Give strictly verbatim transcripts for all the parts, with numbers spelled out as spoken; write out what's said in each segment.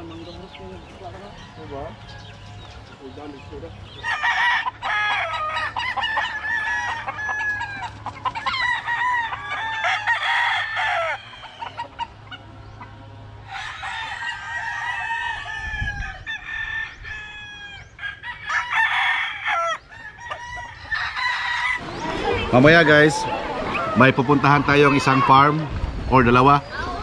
Mamaya guys, may pupuntahan tayong isang farm or dalawa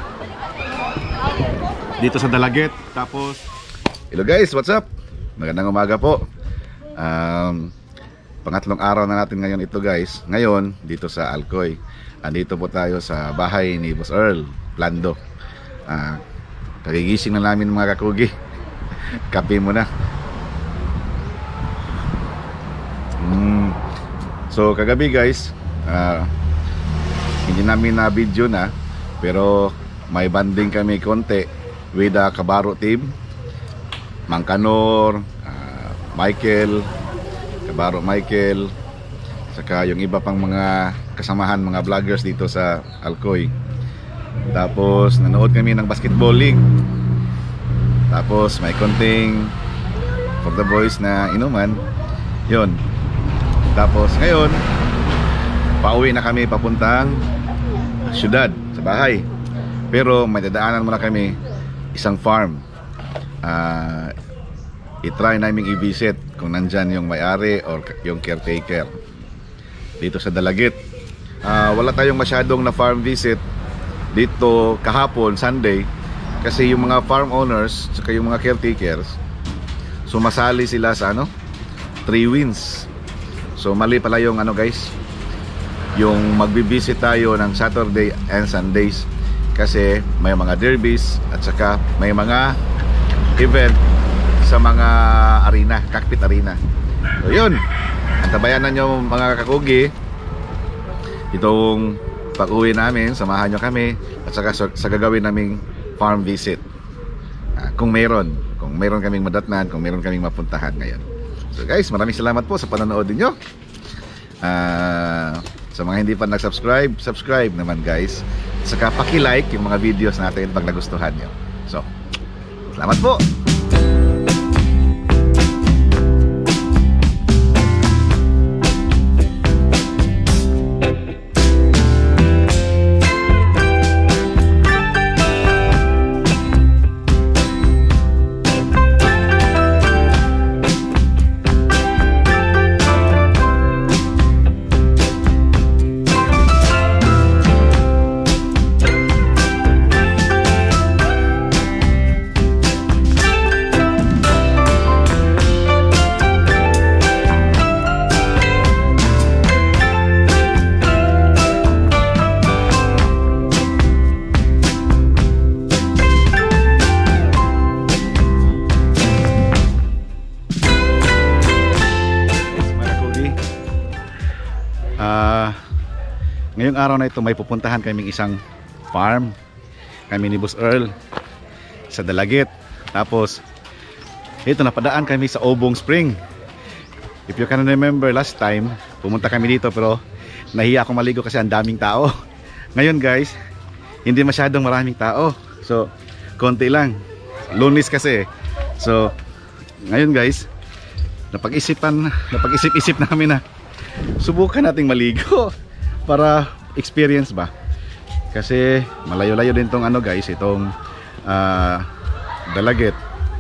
dito sa Dalaget. Tapos, hello guys, what's up? Magandang umaga po. um, Pangatlong araw na natin ngayon ito guys. Ngayon, dito sa Alcoy. Andito po tayo sa bahay ni Boss Earl Plando. uh, Kagigising na namin mga kakugi. Kape muna. mm. So kagabi guys, uh, hindi namin na video na, pero may banding kami konti with the Kabaro team, Mang Kanor, uh, Michael, Kabaro Michael, saka yung iba pang mga kasamahan, mga vloggers dito sa Alcoy. Tapos nanood kami ng basketball league. Tapos may konting for the boys na inuman. Yun. Tapos ngayon, pauwi na kami papuntang syudad, sa bahay. Pero may dadaanan muna kami isang farm. uh, I-try namin i-visit kung nandyan yung may-ari or yung caretaker dito sa Dalaget. uh, Wala tayong masyadong na farm visit dito kahapon, Sunday, kasi yung mga farm owners saka yung mga caretakers sumasali sila sa ano, Three Wins. So mali pala yung ano guys, yung magbibisit tayo ng Saturday and Sundays, kasi may mga derbies at saka may mga event sa mga arena, cockpit arena. So yun, antabayanan nyo mga kakugi itong pag-uwi namin. Samahan nyo kami at saka sa, sa gagawin naming farm visit, uh, kung meron kung meron kaming madatnan, kung meron kaming mapuntahan ngayon. So guys, maraming salamat po sa panonood niyo. Uh, sa mga hindi pa nag-subscribe, subscribe naman guys. Saka paki-like yung mga videos natin pag nagustuhan niyo. So, salamat po. Uh, ngayong araw na ito may pupuntahan kaming isang farm, kami ni Boss Earl sa Dalaget. Tapos ito, napadaan kami sa Obong Spring. If you can remember last time, pumunta kami dito pero nahiya akong maligo kasi ang daming tao. Ngayon guys, hindi masyadong maraming tao, so konti lang, lunis kasi. So ngayon guys, napag-isipan napag-isip-isip namin na subukan nating maligo para experience ba, kasi malayo-layo din tong ano guys, itong uh, Dalaget.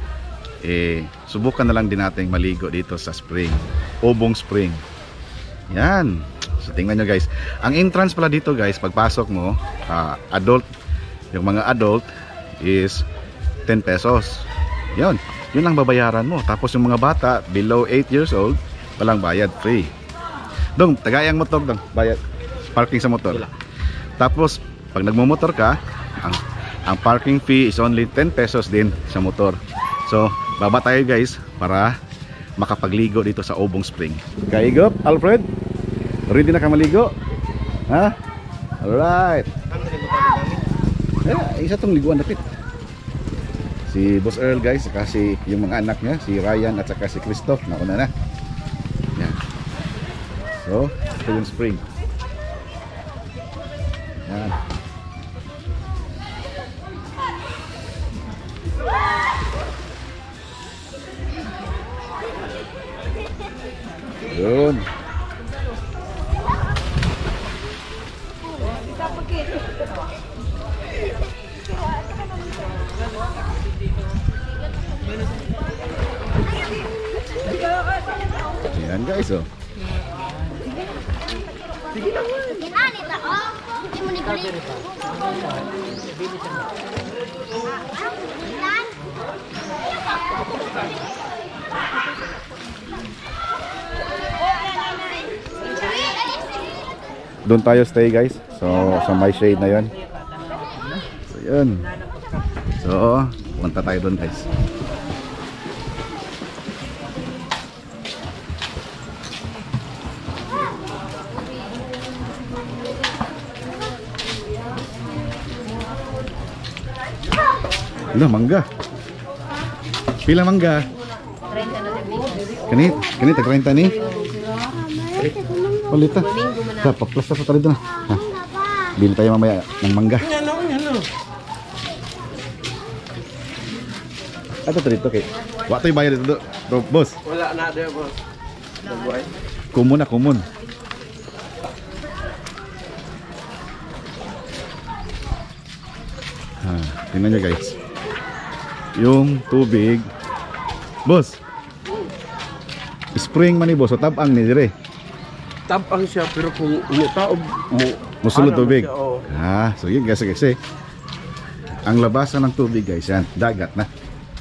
Eh subukan na lang din nating maligo dito sa spring, Obong Spring. Yan. So tingnan nyo guys, ang entrance pala dito guys, pagpasok mo, uh, adult, yung mga adult is ten pesos. Yun, yun lang babayaran mo. Tapos yung mga bata below eight years old, walang bayad, free. Dong, tagayang motor dong, bayad parking sa motor. Wala. Tapos pag nagmumotor ka, ang, ang parking fee is only ten pesos din sa motor. So baba tayo guys para makapagligo dito sa Obong Spring. Kaigop, Alfred? Ready na ka maligo? Ha? Alright. Eh, isa tong liguan dapit. Si Boss Earl guys, saka si yung mga anak niya, si Ryan at saka si Christoph, nauna na. Yan. So, ito yung spring. Yan. Yun. Ayan guys, oh. Doon tayo stay guys. So sa may shade na yun. So yun. So punta tayo doon guys. Ano, mangga. Pila mangga? Kanit, kanit tag trenta ni. Palita. Sa paplas sa tali na. Ha. Bili tayo mamaya ng mangga. Ano, ano? Ato dito kay. Wa toy bayad dito, do, boss. Wala na dia, boss. Kumun na kumun. Ha, tingnan nyo guys. Yung tubig. Boss. Spring man ni boss, o tabang ni dire. Tapang siya pero kung umutaob mo Musulod tubig. siya, oh. Ah, so yun guys, kasi ang labasan ng tubig guys, yan, dagat na.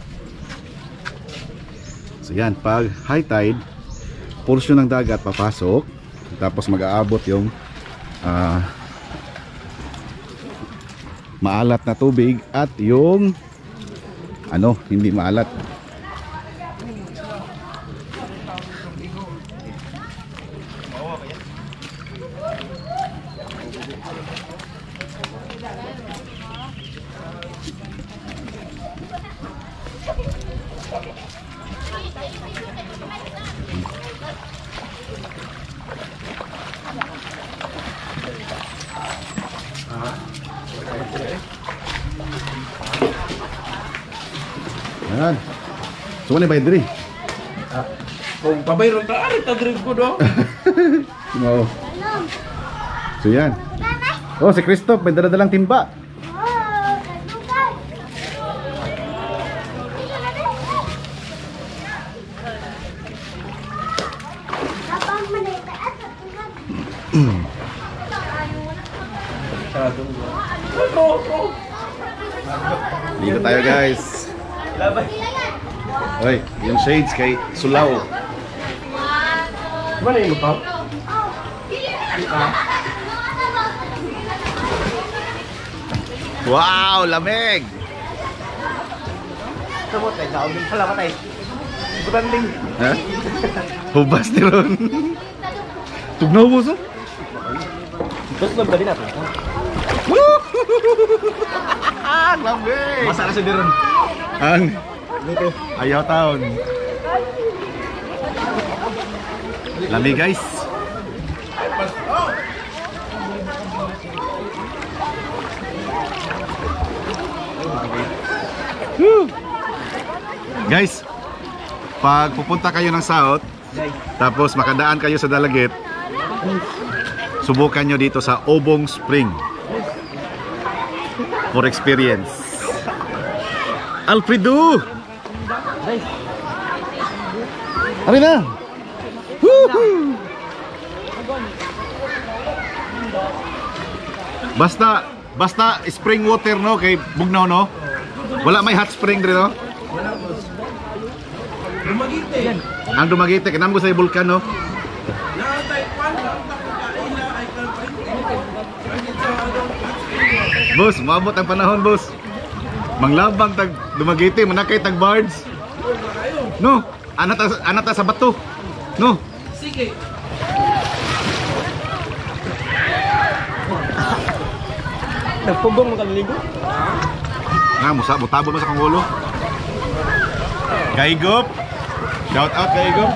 So yan, pag high tide, portion ng dagat papasok, tapos mag-aabot yung uh, maalat na tubig at yung ano, hindi maalat. Yan. So ano ba diri? Ah, kung pabayron ta ari ta drink ko do. No. So yan. Oh, si Christoph may dala-dalang timba. Dito tayo guys. Hoy, yung shades kay Sulaw. Mana yung lupaw? Wow, lamig. Sabot ay daog din pala matay. Gutanding. Ha? Hubas ni Ron. Tugnaw mo so? Terus lang tadi natin. Lamig. Masa na si Diron. Ang dito ayaw taon. Lamig guys. Woo! Guys, pag pupunta kayo ng South, tapos makadaan kayo sa Dalagit, subukan nyo dito sa Obong Spring for experience. Alfredo! Ano na? Woohoo! Basta, basta spring water no kay Bugnaw no? Wala may hot spring dito no? Dumagite. Ang Dumaguete, kinamgo sa bulkan no? Boss, maabot ang panahon boss. Manglabang tag Dumaguete, manakay tag bards. No, anata anata sa bato. No. Sige. Nagpugong mo kaliligo? Na, musa butabo mo sa kangulo. Kaigop. Shout out Kaigop.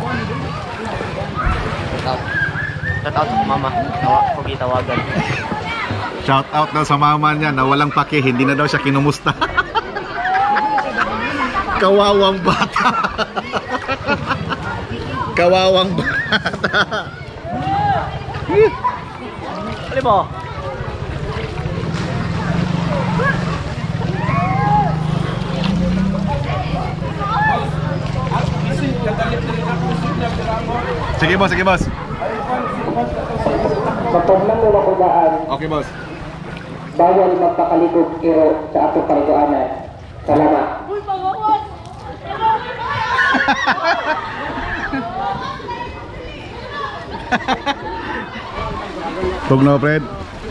Shout out mama, tawa ko gitawagan. Shout out daw sa mama niya na walang pake, hindi na daw siya kinumusta. Kawawang bata. Kawawang bata. Ano mo? Sige boss, sige boss. Mapaglang mo makudaan, Okay boss. bawal magpakalikog iro sa atong kaliguanan. Salamat. Tugno, Fred.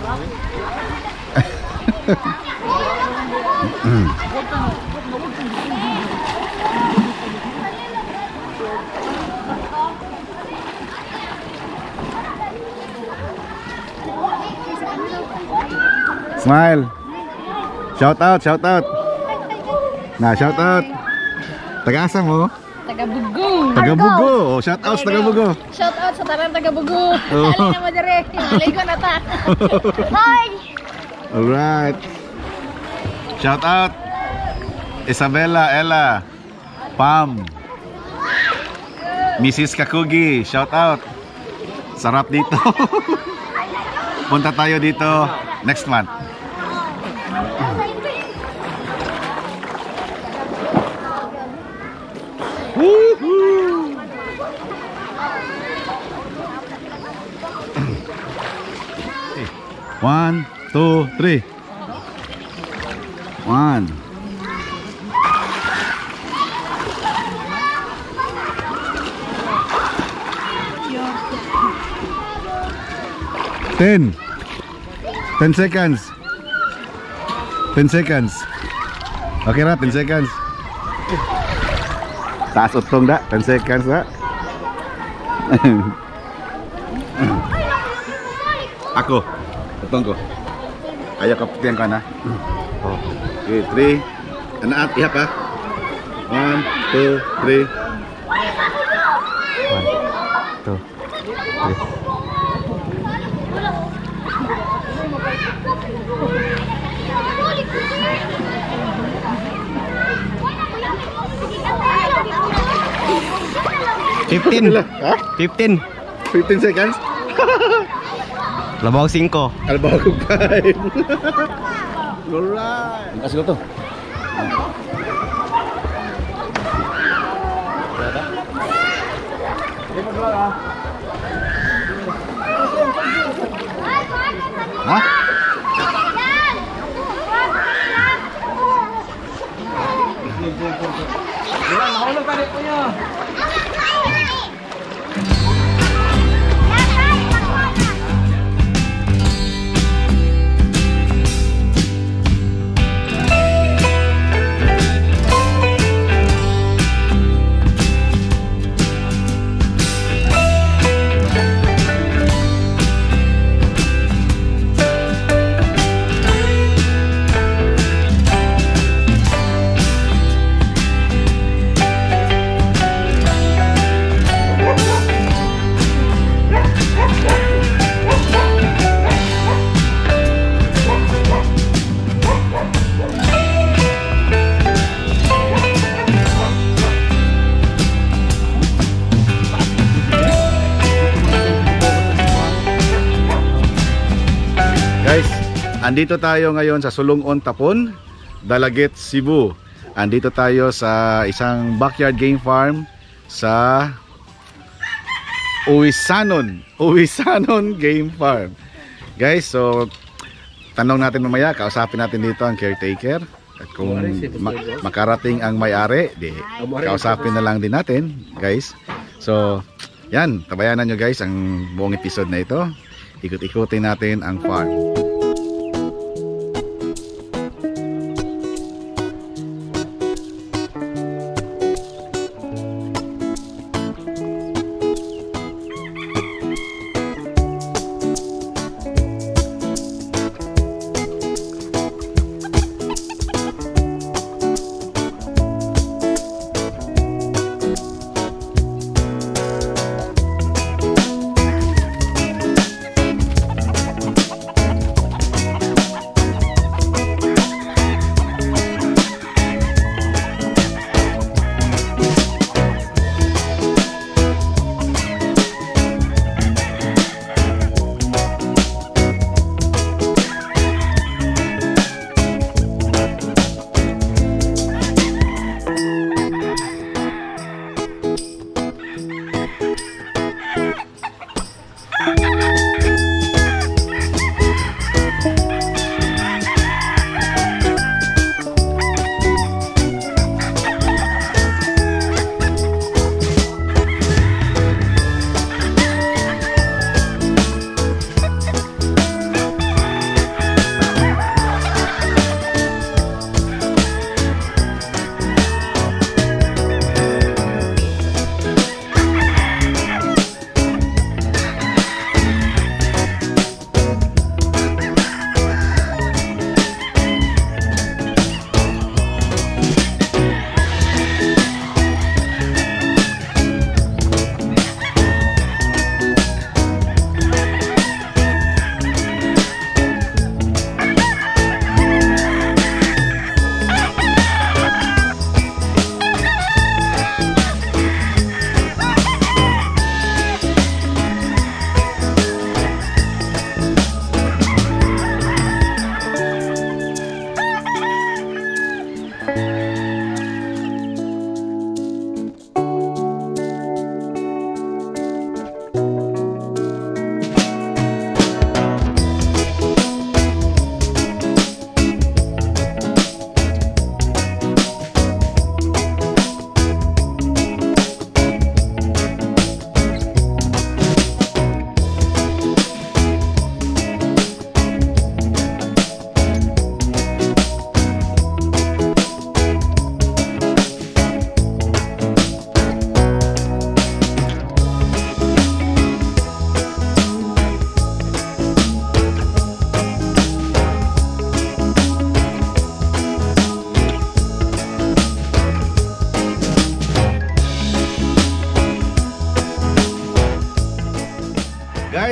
Smile. Shout out, shout out. Nah, shout out. Taga-asa mo? Taga-Bugo. Taga-Bugo. Oh, shout out sa Taga-Bugo. Shout out sa tarang Taga-Bugo. Oh. Dali na mo dire. Maligo na ta. Hi. Alright. Shout out Isabella, Ella, Pam, Missus Kakugi. Shout out. Sarap dito. Punta tayo dito next month. Woohoo! One, two, three. One. Ten. Ten seconds. Ten seconds. Okay na, ten seconds. Taas utong dah, ten seconds dah. Aku, utong ko. Ayo kapitian ka na. Okay, three. Anak, ihap ha. One, two, three. One, two, three. Fifteen. Ha? Fifteen. fifteen seconds. Labang singko. Albaw ko five. Alright. Kasih ko to. Hah? Guys, andito tayo ngayon sa Sulong-on Tapon, Dalagit, Cebu. Andito tayo sa isang backyard game farm sa Uwisanon, Uwisanon Game Farm. Guys, so tanong natin mamaya, kausapin natin dito ang caretaker. At kung ma makarating ang may-ari, di kausapin na lang din natin, guys. So, yan, tabayanan nyo guys ang buong episode na ito. Ikot-ikutin natin ang farm.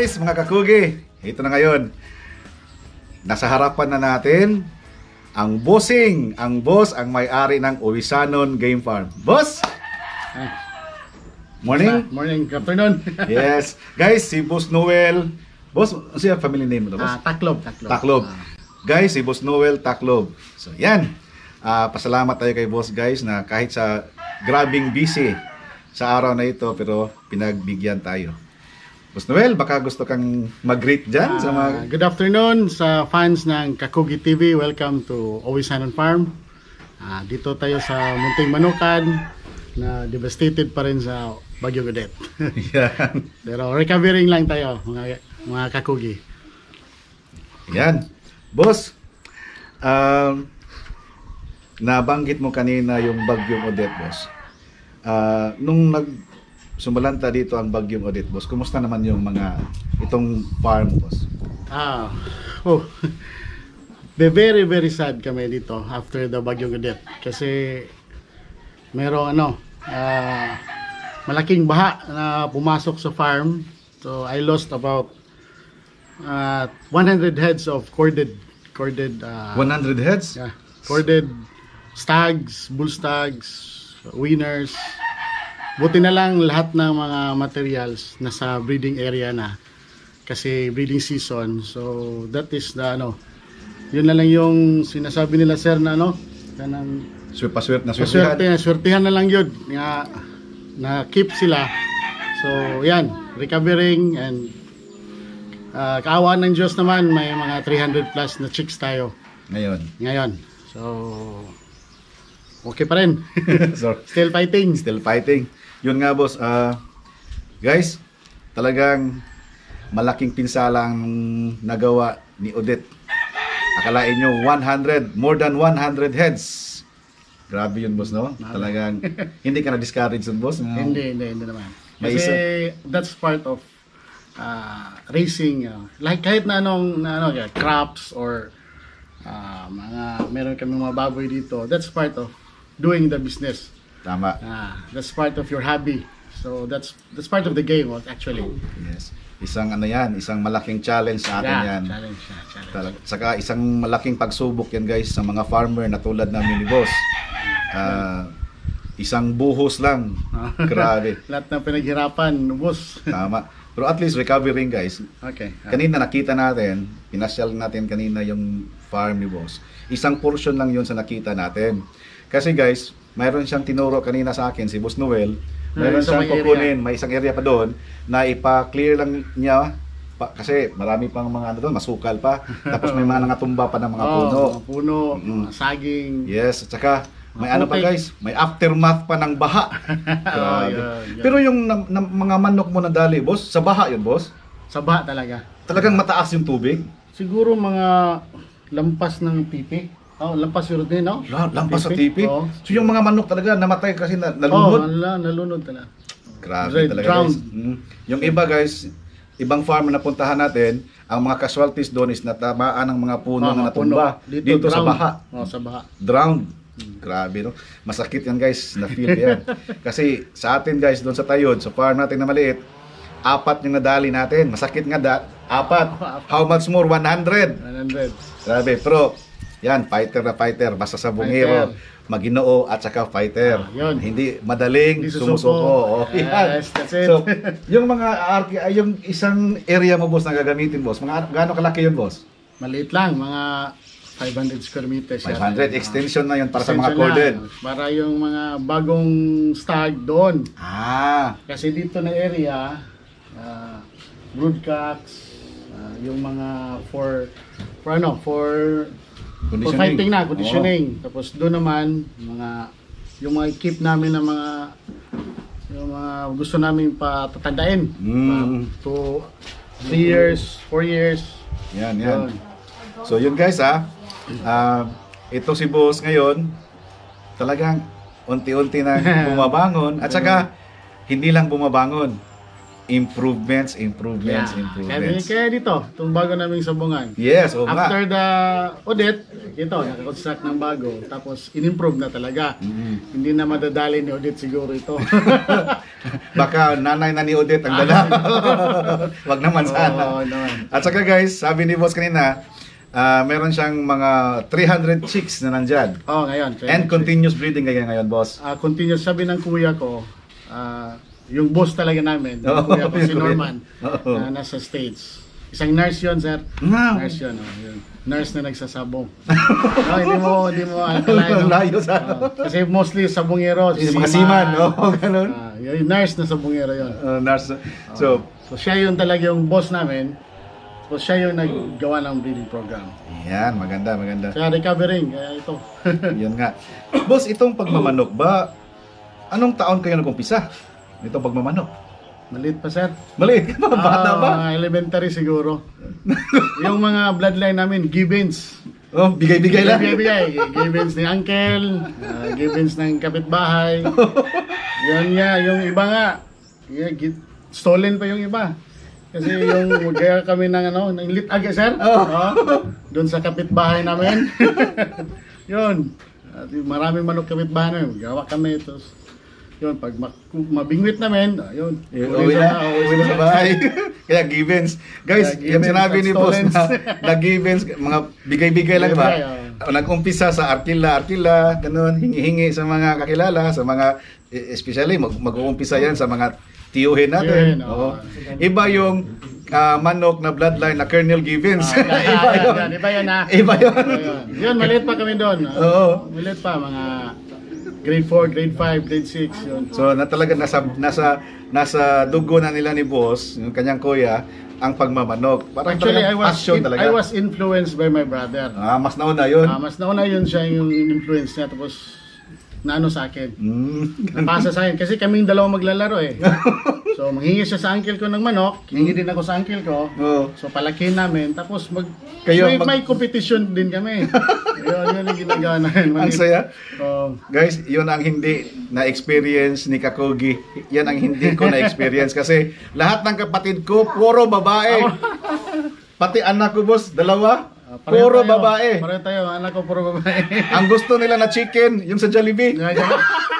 guys, mga kakugi, ito na ngayon. Nasa harapan na natin ang bossing, ang boss, ang may-ari ng Owisanon Game Farm. Boss! Morning. Morning, good afternoon. Yes. Guys, si Boss Noel. Boss, ano siya family name mo, boss? Ah, Taklob, Taklob. Taklob. Ah. Guys, si Boss Noel Taklob. So, yan. Ah, pasalamat tayo kay Boss, guys, na kahit sa grabing busy sa araw na ito, pero pinagbigyan tayo. Boss Noel, baka gusto kang mag-greet dyan sa mga... Ah, good afternoon sa fans ng Kakugi T V. Welcome to Owisanon Farm. Ah, dito tayo sa Munting Manukan na devastated pa rin sa Bagyo Odette. Yan. Pero recovering lang tayo, mga, mga Kakugi. Yan. Boss, um, nabanggit mo kanina yung Bagyong Odette, boss. Ah, nung nag sumalanta dito ang Bagyong Odette, boss, kumusta naman yung mga itong farm, boss? Ah, oh. Very, very sad kami dito after the Bagyong Odette. Kasi merong ano, ah, malaking baha na pumasok sa farm. So I lost about uh, one hundred heads of corded corded uh, one hundred heads? yeah, corded stags, bull stags, wieners. Buti na lang lahat ng mga materials nasa breeding area na kasi breeding season. So that is the ano, yun na lang yung sinasabi nila sir na ano, kanang Swer, paswerte na swerte, swertihan. swertihan na lang yun nga na keep sila. So yan, recovering and uh, kaawa ng Diyos naman may mga three hundred plus na chicks tayo Ngayon. ngayon. So okay pa rin. So, Still fighting. still fighting. Yun nga, boss. ah, guys, talagang malaking pinsala ang nagawa ni Odette. Akalain nyo, one hundred, more than one hundred heads. Grabe yun, boss, no? Talagang, hindi ka na-discourage yun, boss? No? Hindi, hindi, hindi naman. May Kasi isa- that's part of uh, racing. Uh, like kahit na anong na ano, yeah, crops or uh, mga meron kami mga baboy dito, that's part of doing the business. Tama. Ah, that's part of your hobby. So that's that's part of the game actually. Yes. Isang ano yan, isang malaking challenge sa atin Yeah, yan. challenge, yeah, challenge. Talag- Saka isang malaking pagsubok yan, guys, sa mga farmer na tulad namin ni boss. Ah, isang buhos lang. Grabe. Lahat ng pinaghirapan, boss. Tama. Pero at least recovering, guys. Okay. ah. Kanina nakita natin, pinasyal natin kanina yung farm ni boss. Isang portion lang yun sa nakita natin. Kasi guys, mayroon siyang tinuro kanina sa akin, si Boss Noel. Mayroon Sa siyang may kukunin, may isang area pa doon na ipa-clear lang niya pa, kasi marami pang mga ano doon, masukal pa. Tapos may mga nangatumba pa ng mga Oh, puno. mga puno, Mm. mga saging. Yes, at saka may Mga ano pa putik. guys, may aftermath pa ng baha. Oh, Grabe. yeah, yeah. Pero yung na, na- mga manok mo na dali, boss, sa baha yun, boss. Sa baha talaga. Talagang mataas yung tubig. Siguro mga lampas ng pipi. Oh, lampas yun din, no? La- Lampas sa tipi. Oh. So yung mga manok talaga namatay kasi na, Oh, nalunod. nala, nalunod talaga. Grabe Right, talaga drowned. guys. Mm. Yung iba guys, ibang farm na napuntahan natin, ang mga casualties doon is natamaan ng mga puno Oh, na mga puno. natumba. Dito, sa drowned. baha. Oh, sa baha. Drowned. Grabe, no? Masakit yan guys, na-feel yan. Kasi sa atin guys, doon sa Tayod, sa farm natin na maliit, apat yung nadali natin. Masakit nga, da- apat. How much more? one hundred. one hundred. Grabe, pero yan, fighter na fighter. Basta sa bungero, Maginoo at saka fighter. Ah, yun. Hindi madaling Hindi susuko. sumusuko. Oh, yan. Yes, that's it. So, yung mga arki, ay, yung isang area mo, boss, na gagamitin, boss, mga gaano kalaki yun, boss? Maliit lang, mga five hundred square meters. five hundred. yan. Extension na yun para sa mga Extension corded. lang. Para yung mga bagong stag doon. Ah, Kasi dito na area, uh, broodcocks, uh, yung mga for, for ano, for For conditioning. fighting na, conditioning. Tapos doon naman, mga, yung mga keep namin na mga, yung mga gusto namin patatandain. Mm. Pa, to three years, four years. Oo. Yan, yan. Yun. So, yun guys, ha. Ah, ito si boss ngayon, talagang unti-unti na bumabangon. At saka, hindi lang bumabangon. Improvements, improvements, Yeah. Kaya, improvements. kaya dito, itong bago naming sabungan. Yes, oo nga. After the Odette, ito, nakakonstruct ng bago. Tapos, in-improve na talaga. Mm. Hindi na madadali ni Odette siguro ito. Baka nanay na ni Odette ang dala. Wag naman sana. Oo, naman. At saka guys, sabi ni boss kanina, ah, meron siyang mga three hundred chicks na nandyan. Oh, ngayon. And continuous breeding kaya ngayon, boss. Ah, continuous, sabi ng kuya ko, ah, yung boss talaga namin, yung Oo, kuya ko si yung kuya. Norman, Oo. na nasa States. Isang nurse yun, sir. Wow. Nurse yun, oh, yun. Nurse na nagsasabong. No, hindi mo, hindi mo akalain. no? Layo sa- Oo, kasi mostly sabongero, Yung mga seaman, no? Ganun. Ah, yung nurse na sabongero yun. Uh, nurse. So, So siya yung talaga yung boss namin. So siya yung naggawa ng breeding program. yan, maganda, maganda. Kaya recovering, kaya ito. Yun nga. Boss, itong pagmamanok ba, anong taon kayo nag-umpisa? Itong pagmamanok. Maliit pa, sir. Maliit ka ba? Bata Ah, ba? mga elementary siguro. Yung mga bloodline namin, Gibbons. Oh, bigay-bigay lang. Bigay-bigay. Gibbons ni uncle, uh, Gibbons ng kapitbahay. Yun nga, yung iba nga, yeah, gi- stolen pa yung iba. Kasi yung magkaya kami ng ano, ng litag, sir. Oh. Doon sa kapitbahay namin. Yun. At yung maraming manok kapitbahay namin. Gawa kami. Tapos, yun, pag ma- mabingwit namin, ah, yun. Uwi na, uwi na sa bahay. Kaya Gibbons. Guys, Kaya yung Gibbons sinabi at ni boss na, Stolens. na Gibbons, mga bigay-bigay lang ba? Bigay, Nag-umpisa sa arkila, arkila, ganun, hingi-hingi sa mga kakilala, sa mga, eh, especially, mag- mag-uumpisa yan sa mga tiyuhin natin. Tiyuhin, oo. Oo. Iba yung ah, manok na bloodline na Colonel Gibbons. Ah, Iba yun. yan, iba yun ha. Iba yun. Yun, yun maliit pa kami doon. Oo. Maliit pa, mga grade four, grade five, grade six, yun. So na talaga nasa nasa nasa dugo na nila ni boss, yung kanyang kuya, ang pagmamanok. Parang Actually, I talagang was, passion in- talaga. I was influenced by my brother. Ah, mas nauna yun. Ah, mas nauna yun siya yung influence niya, tapos naano sa akin. Mm. Napasa sa akin. Kasi kaming dalawa maglalaro eh. So, manghingi siya sa uncle ko ng manok, hingi din ako sa uncle ko. Oo. So, palakihin namin, tapos mag, Kayo may, mag- may competition din kami. yun, yun ang ginagawa namin. Ang saya. Oh, Guys, yun ang hindi na-experience ni Kakogi. Yan ang hindi ko na-experience kasi lahat ng kapatid ko, puro babae. Pati anak ko, boss, dalawa, ah, pareho puro tayo. babae. Pareho tayo, anak ko puro babae. Ang gusto nila na chicken, yung sa Jollibee. Yan, yan.